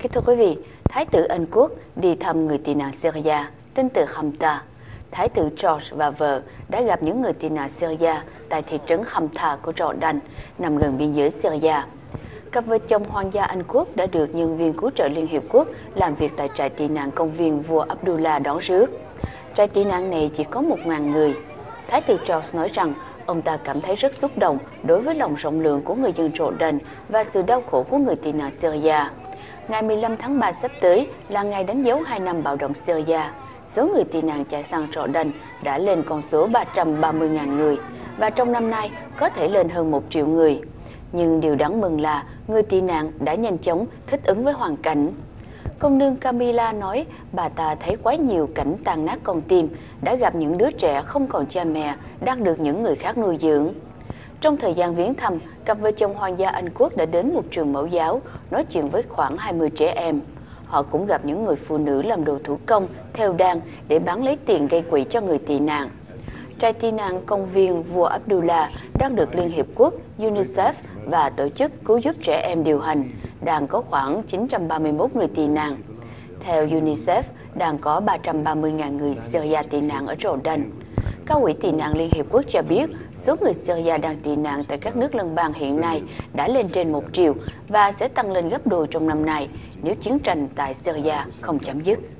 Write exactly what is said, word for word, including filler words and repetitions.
Kính thưa quý vị, Thái tử Anh Quốc đi thăm người tị nạn Syria, tin từ Hamta. Thái tử George và vợ đã gặp những người tị nạn Syria tại thị trấn Hamta của Jordan, nằm gần biên giới Syria. Cặp vợ chồng hoàng gia Anh Quốc đã được nhân viên cứu trợ Liên Hiệp Quốc làm việc tại trại tị nạn công viên vua Abdullah đón rước. Trại tị nạn này chỉ có một nghìn người. Thái tử George nói rằng ông ta cảm thấy rất xúc động đối với lòng rộng lượng của người dân Jordan và sự đau khổ của người tị nạn Syria. Ngày mười lăm tháng ba sắp tới là ngày đánh dấu hai năm bạo động Syria. Số người tị nạn chạy sang Jordan đã lên con số ba trăm ba mươi nghìn người và trong năm nay có thể lên hơn một triệu người. Nhưng điều đáng mừng là người tị nạn đã nhanh chóng thích ứng với hoàn cảnh. Công nương Camilla nói bà ta thấy quá nhiều cảnh tàn nát con tim, đã gặp những đứa trẻ không còn cha mẹ, đang được những người khác nuôi dưỡng. Trong thời gian viếng thăm, cặp vợ chồng hoàng gia Anh Quốc đã đến một trường mẫu giáo, nói chuyện với khoảng hai mươi trẻ em. Họ cũng gặp những người phụ nữ làm đồ thủ công, thêu đan để bán lấy tiền gây quỹ cho người tị nạn. Trại tị nạn công viên vua Abdullah đang được Liên Hiệp Quốc, UNICEF và tổ chức cứu giúp trẻ em điều hành, đang có khoảng chín trăm ba mươi mốt người tị nạn. Theo UNICEF, đang có ba trăm ba mươi nghìn người Syria tị nạn ở Jordan. Các quỹ tị nạn Liên Hiệp Quốc cho biết số người Syria đang tị nạn tại các nước lân bang hiện nay đã lên trên một triệu và sẽ tăng lên gấp đôi trong năm nay nếu chiến tranh tại Syria không chấm dứt.